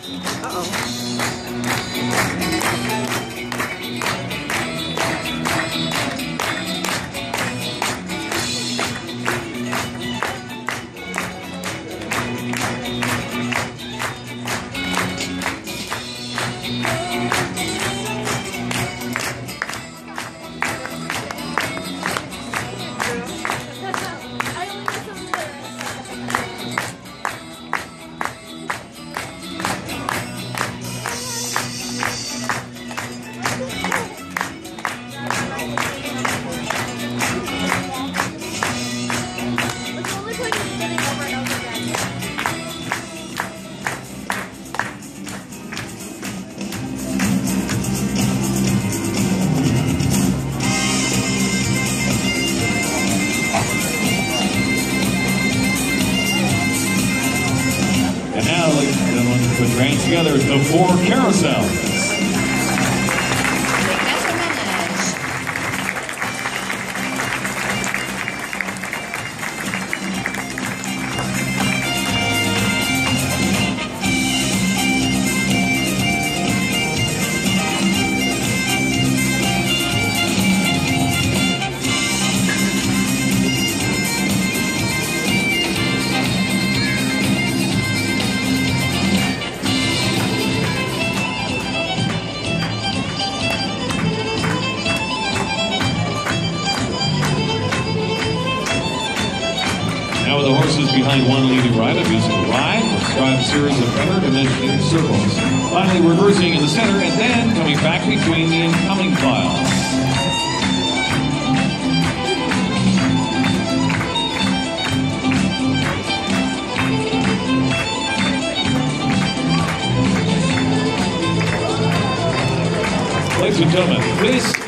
And now, ladies and gentlemen, put trains together is the 4 carousels. Now with the horses behind one leading ride, a musical ride, describe a series of interdimensional circles. Finally reversing in the center and then coming back between the incoming files. Ladies and gentlemen, this